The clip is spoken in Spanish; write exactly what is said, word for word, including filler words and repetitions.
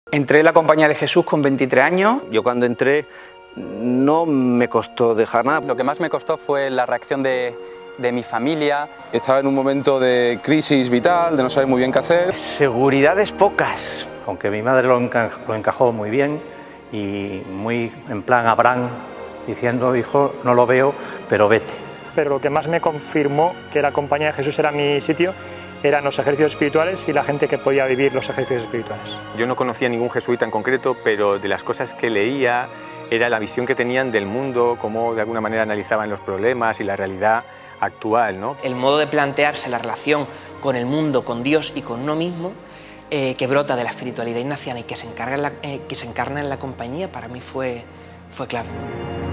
Entré en la Compañía de Jesús con veintitrés años. Yo cuando entré no me costó dejar nada. Lo que más me costó fue la reacción de, de mi familia. Estaba en un momento de crisis vital, de no saber muy bien qué hacer. Seguridades pocas. Aunque mi madre lo, enca lo encajó muy bien y muy en plan Abraham, diciendo, hijo, no lo veo, pero vete. Pero lo que más me confirmó que la Compañía de Jesús era mi sitio eran los ejercicios espirituales y la gente que podía vivir los ejercicios espirituales. Yo no conocía ningún jesuita en concreto, pero de las cosas que leía era la visión que tenían del mundo, cómo de alguna manera analizaban los problemas y la realidad actual, ¿no? El modo de plantearse la relación con el mundo, con Dios y con uno mismo, eh, que brota de la espiritualidad ignaciana y que se, encarga en la, eh, que se encarna en la compañía, para mí fue, fue clave.